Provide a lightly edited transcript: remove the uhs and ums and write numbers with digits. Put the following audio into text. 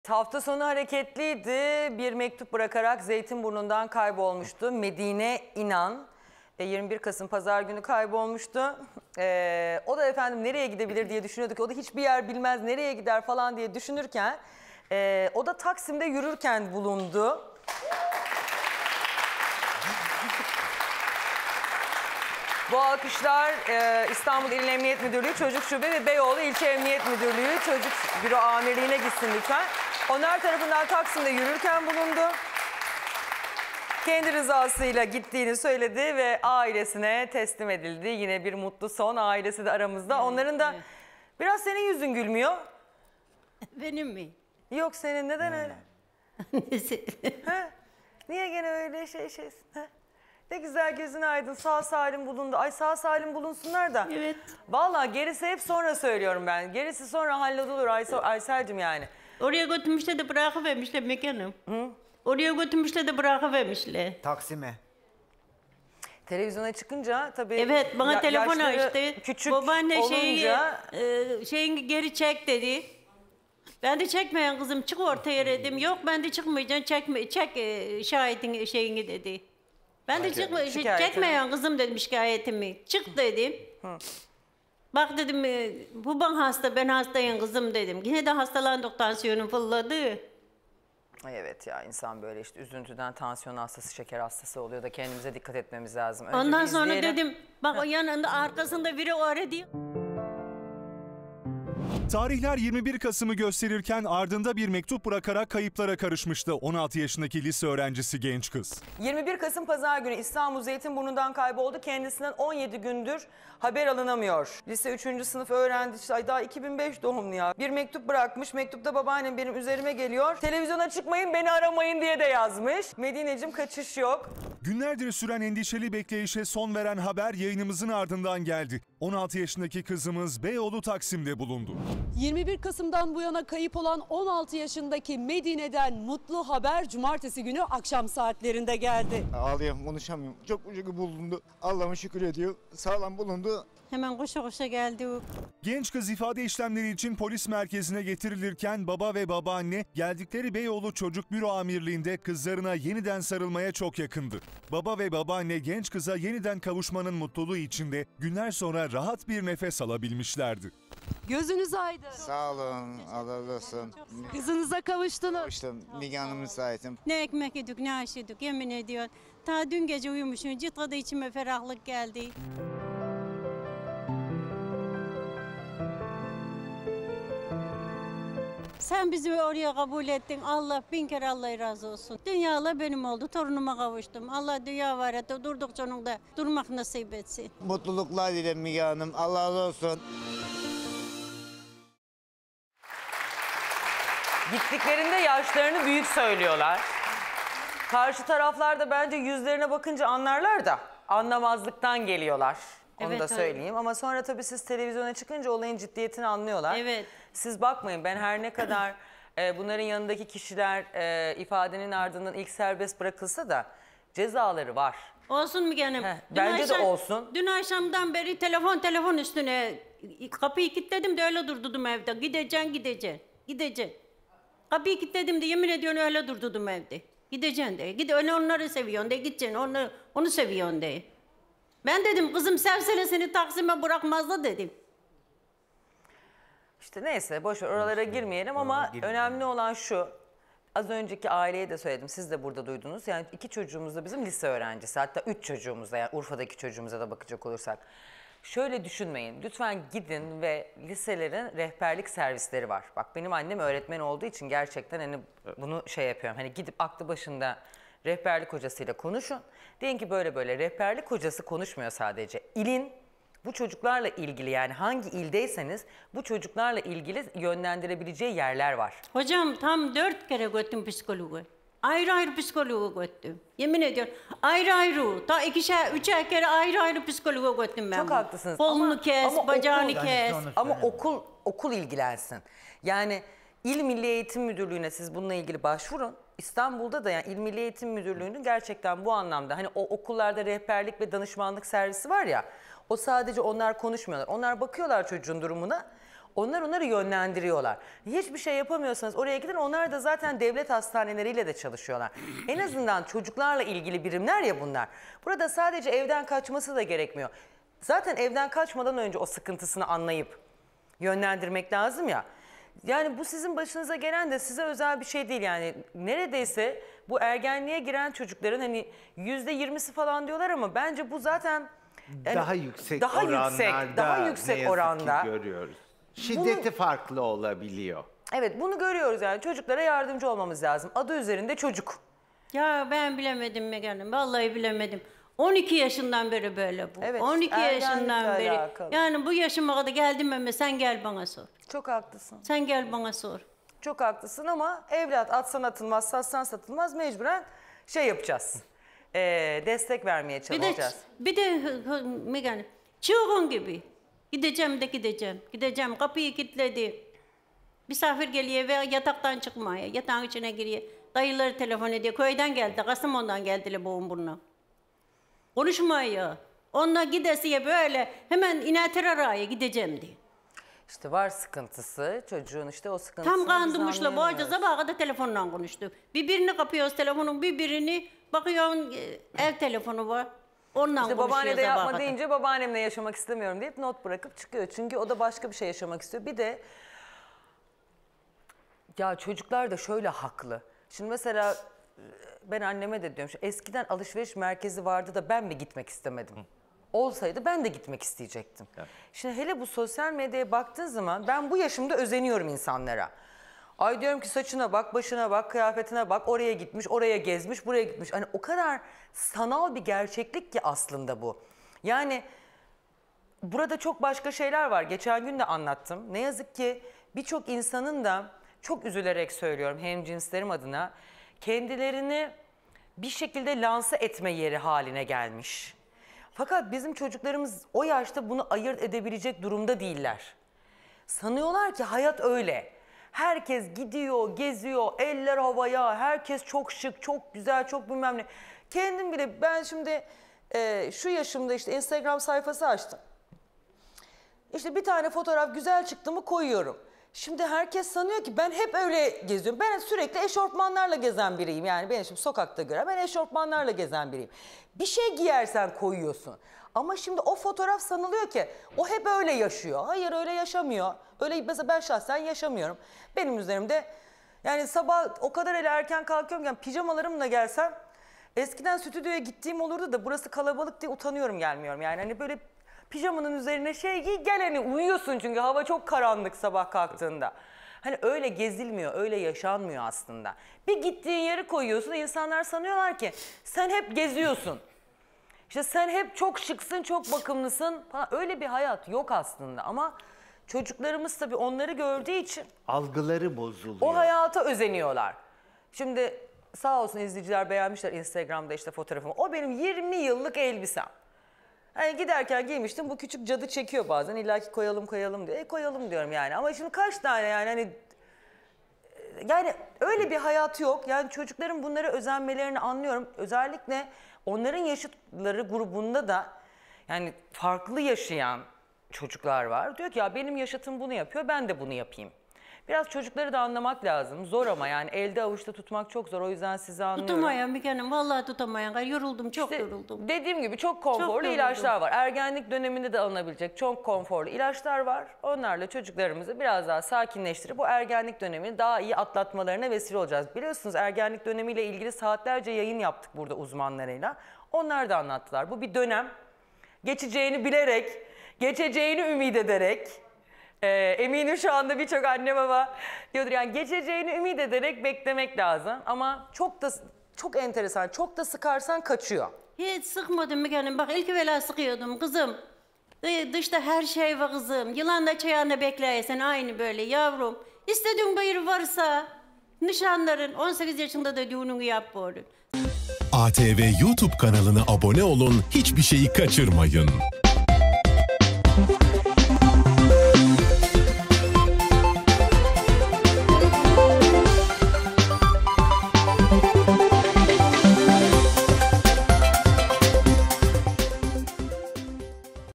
Hafta sonu hareketliydi. Bir mektup bırakarak Zeytinburnu'ndan kaybolmuştu. Medine İnan 21 Kasım Pazar günü kaybolmuştu. O da efendim nereye gidebilir diye düşünüyorduk. O da hiçbir yer bilmez, nereye gider falan diye düşünürken o da Taksim'de yürürken bulundu. Bu alkışlar İstanbul İl Emniyet Müdürlüğü Çocuk Şube ve Beyoğlu İlçe Emniyet Müdürlüğü Çocuk Büro Amirliğine gitsin lütfen. Onlar tarafından Taksim'de yürürken bulundu. Kendi rızasıyla gittiğini söyledi ve ailesine teslim edildi. Yine bir mutlu son, ailesi de aramızda. Evet, onların da biraz senin yüzün gülmüyor. Benim mi? Yok senin, neden öyle? Ha? Niye gene öyle şeysin? Ha? Ne güzel, gözün aydın, sağ salim bulundu. Ay sağ salim bulunsunlar da. Evet. Vallahi gerisi hep sonra söylüyorum ben. Gerisi sonra hallolur Aysel'cim yani. Oraya götürmüşler de bırakıvermişler mekanım. Hı? Oraya götürmüşler de bırakıvermişler. Taksim'e. Televizyona çıkınca tabii. Evet, bana telefon açtı. Küçük babaanne olunca... şeyini geri çek dedi. Ben de çekmeyen kızım, çık ortaya dedim. Yok ben de çıkmayacağım, çek şahidin şeyini dedi. Ben de çekmeyen kızım dedim şikayetimi. Çık dedim. Hı. Bak dedim baban hasta, ben hastayım kızım dedim. Yine de hastalandık, tansiyonum fırladı. Evet ya, insan böyle işte üzüntüden tansiyon hastası, şeker hastası oluyor da kendimize dikkat etmemiz lazım. Önce ondan sonra dedim bak o yanında arkasında biri o ara diyor. Tarihler 21 Kasım'ı gösterirken ardında bir mektup bırakarak kayıplara karışmıştı 16 yaşındaki lise öğrencisi genç kız. 21 Kasım Pazar günü İstanbul Zeytinburnu'ndan kayboldu. Kendisinden 17 gündür haber alınamıyor. Lise 3. sınıf öğrencisi, ay daha 2005 doğumlu ya. Bir mektup bırakmış. Mektupta babaannem benim üzerime geliyor. Televizyona çıkmayın, beni aramayın diye de yazmış. Medineciğim kaçış yok. Günlerdir süren endişeli bekleyişe son veren haber yayınımızın ardından geldi. 16 yaşındaki kızımız Beyoğlu Taksim'de bulundu. 21 Kasım'dan bu yana kayıp olan 16 yaşındaki Medine'den mutlu haber cumartesi günü akşam saatlerinde geldi. Ağlıyorum, konuşamıyorum. Çok ucu bulundu. Allah'ıma şükür ediyor. Sağlam bulundu. Hemen koşa koşa geldi o. Genç kız ifade işlemleri için polis merkezine getirilirken baba ve babaanne geldikleri Beyoğlu Çocuk Büro Amirliği'nde kızlarına yeniden sarılmaya çok yakındı. Baba ve babaanne genç kıza yeniden kavuşmanın mutluluğu içinde günler sonra rahat bir nefes alabilmişlerdi. Gözünüz aydın. Sağ olun, Allah razı olsun. Kızınıza kavuştunuz. Kavuştum, Müge Hanım müsaitim. Ne ekmek yedik, ne aş yedik, yemin ediyorum. Ta dün gece uyumuşum, ciddi içime ferahlık geldi. Sen bizi oraya kabul ettin. Allah bin kere Allah razı olsun. Dünyalar benim oldu. Torunuma kavuştum. Allah dünya var et. Durdukça onun da durmak nasip etsin. Mutluluklar dilerim Müge Hanım. Allah razı olsun. Gittiklerinde yaşlarını büyük söylüyorlar. Karşı taraflar da bence yüzlerine bakınca anlarlar da anlamazlıktan geliyorlar. Onu evet, da söyleyeyim. Öyle. Ama sonra tabii siz televizyona çıkınca olayın ciddiyetini anlıyorlar. Evet. Siz bakmayın, ben her ne kadar bunların yanındaki kişiler ifadenin ardından ilk serbest bırakılsa da cezaları var. Olsun mu gene? Bence de olsun. Dün akşamdan beri telefon üstüne kapıyı kilitledim de öyle durdum evde. Gideceksin. Kapıyı kilitledim de yemin ediyorum öyle durdum evde. Gideceksin de. Onları seviyorsun de, gideceksin onu seviyorsun de. Ben dedim kızım sevsene seni Taksim'e bırakmazdı dedim. İşte neyse boş ver, oralara girmeyelim ama önemli olan şu. Az önceki aileye de söyledim, siz de burada duydunuz. Yani 2 çocuğumuz da bizim lise öğrencisi, hatta 3 çocuğumuz da, yani Urfa'daki çocuğumuza da bakacak olursak. Şöyle düşünmeyin, lütfen gidin ve liselerin rehberlik servisleri var. Bak benim annem öğretmen olduğu için gerçekten hani bunu yapıyorum. Hani gidip aklı başında rehberlik hocasıyla konuşun. Deyin ki böyle böyle, rehberlik hocası konuşmuyor sadece. İlin bu çocuklarla ilgili, yani hangi ildeyseniz bu çocuklarla ilgili yönlendirebileceği yerler var. Hocam tam 4 kere götürdüm psikologu. Ayrı psikologu götürdüm. Yemin ediyorum ayrı. Ta 2'şer 3'er kere ayrı psikologu götürdüm ben. Çok haklısınız. Kolunu kes, bacağını kes. Ama okul ilgilensin. Yani İl Milli Eğitim Müdürlüğü'ne siz bununla ilgili başvurun. İstanbul'da da yani İl Milli Eğitim Müdürlüğü'nün gerçekten bu anlamda hani o okullarda rehberlik ve danışmanlık servisi var ya, o sadece onlar konuşmuyorlar. Onlar bakıyorlar çocuğun durumuna. Onlar onları yönlendiriyorlar. Hiçbir şey yapamıyorsanız oraya gidin. Onlar da zaten devlet hastaneleriyle de çalışıyorlar. En azından çocuklarla ilgili birimler ya bunlar. Burada sadece evden kaçması da gerekmiyor. Zaten evden kaçmadan önce o sıkıntısını anlayıp yönlendirmek lazım ya. Yani bu sizin başınıza gelen de size özel bir şey değil yani. Neredeyse bu ergenliğe giren çocukların hani %20'si falan diyorlar ama bence bu zaten yani daha yüksek daha oranlarda yüksek ne yazık oranda ki görüyoruz. Şiddeti farklı olabiliyor. Evet, bunu görüyoruz yani. Çocuklara yardımcı olmamız lazım. Adı üzerinde çocuk. Ya ben bilemedim Müge Hanım. Vallahi bilemedim. 12 yaşından beri böyle bu. Evet, 12 yaşından ergenlikle beri. alakalı. Yani bu yaşıma kadar geldim ama sen gel bana sor. Çok haklısın. Sen gel bana sor. Çok haklısın ama evlat atsan atılmaz, satsan satılmaz, mecburen şey yapacağız. Destek vermeye çalışacağız. Bir de Müge Hanım, çılgın gibi. Gideceğim de gideceğim. Gideceğim, kapıyı kilitledi. Misafir geliyor ve yataktan çıkmaya. Yatağın içine giriyor. Dayıları telefon ediyor. Köyden geldi, Kastamonu'dan geldiler boğum burnuna. Konuşmuyor. Onunla gidesiye böyle hemen ineter araya gideceğim diye. İşte var sıkıntısı. Çocuğun işte o sıkıntısını Tam biz kandırmışlar. Bu anlayamıyoruz. acı sabaha kadar telefonla konuştu. Birbirini kapıyoruz telefonun, birbirini bakıyorsun ev telefonu var. Ondan İşte konuşuyor babaanne de sabaha yapma kadar. deyince babaannemle yaşamak istemiyorum deyip not bırakıp çıkıyor. Çünkü o da başka bir şey yaşamak istiyor. Bir de ya çocuklar da şöyle haklı. Şimdi mesela ben anneme de diyorum. Eskiden alışveriş merkezi vardı da ben mi gitmek istemedim? Olsaydı ben de gitmek isteyecektim. Evet. Şimdi hele bu sosyal medyaya baktığın zaman ben bu yaşımda özeniyorum insanlara. Ay diyorum ki saçına bak, başına bak, kıyafetine bak, oraya gitmiş, oraya gezmiş, buraya gitmiş. Hani o kadar sanal bir gerçeklik ki aslında bu. Yani burada çok başka şeyler var. Geçen gün de anlattım. Ne yazık ki birçok insanın da çok üzülerek söylüyorum hemcinslerim adına kendilerini bir şekilde lanse etme yeri haline gelmiş. Fakat bizim çocuklarımız o yaşta bunu ayırt edebilecek durumda değiller. Sanıyorlar ki hayat öyle. Herkes gidiyor, geziyor, eller havaya, herkes çok şık, çok güzel, çok bilmem ne. Kendim bile ben şimdi şu yaşımda işte Instagram sayfası açtım. İşte bir tane fotoğraf güzel çıktı mı koyuyorum. Şimdi herkes sanıyor ki ben hep öyle geziyorum. Ben sürekli eşofmanlarla gezen biriyim. Yani ben şimdi sokakta gören ben eşofmanlarla gezen biriyim. Bir şey giyersen koyuyorsun. Ama şimdi o fotoğraf sanılıyor ki o hep öyle yaşıyor. Hayır öyle yaşamıyor. Öyle mesela ben şahsen yaşamıyorum. Benim üzerimde yani sabah o kadar erken kalkıyorum yani pijamalarımla gelsem eskiden stüdyoya gittiğim olurdu da burası kalabalık diye utanıyorum gelmiyorum. Yani hani böyle pijamanın üzerine şey giy gel hani uyuyorsun çünkü hava çok karanlık sabah kalktığında. Hani öyle gezilmiyor, öyle yaşanmıyor aslında. Bir gittiğin yeri koyuyorsun, insanlar sanıyorlar ki sen hep geziyorsun. İşte sen hep çok şıksın, çok bakımlısın falan. Öyle bir hayat yok aslında ama çocuklarımız tabii onları gördüğü için Algıları bozuluyor. o hayata özeniyorlar. Şimdi sağ olsun izleyiciler beğenmişler Instagram'da işte fotoğrafımı. O benim 20 yıllık elbisem. Hani giderken giymiştim, bu küçük cadı çekiyor bazen. İlla ki koyalım diyor. Koyalım diyorum yani. Ama şimdi kaç tane yani hani... Yani öyle bir hayat yok. Yani çocukların bunlara özenmelerini anlıyorum. Özellikle onların yaşıtları grubunda da yani farklı yaşayan çocuklar var. Diyor ki ya benim yaşıtım bunu yapıyor, ben de bunu yapayım. Biraz çocukları da anlamak lazım. Zor ama yani elde avuçta tutmak çok zor. O yüzden sizi anlıyorum. Tutamayan Müge Hanım, vallahi tutamayan. Yoruldum, çok yoruldum. Dediğim gibi çok konforlu ilaçlar var. Ergenlik döneminde de alınabilecek çok konforlu ilaçlar var. Onlarla çocuklarımızı biraz daha sakinleştirip bu ergenlik dönemini daha iyi atlatmalarına vesile olacağız. Biliyorsunuz ergenlik dönemiyle ilgili saatlerce yayın yaptık burada uzmanlarıyla. Onlar da anlattılar. Bu bir dönem. Geçeceğini bilerek, geçeceğini ümit ederek... eminim şu anda birçok anne baba diyordur yani geçeceğini ümit ederek beklemek lazım ama çok enteresan, çok da sıkarsan kaçıyor. Hiç sıkmadım Müge Hanım. Bak ilk evvela sıkıyordum kızım. Dışta her şey var kızım. Yılan da çayağında beklersen aynı böyle yavrum. İstediğin bir varsa nişanların 18 yaşında da düğününü yap böyle. ATV YouTube kanalına abone olun, hiçbir şeyi kaçırmayın.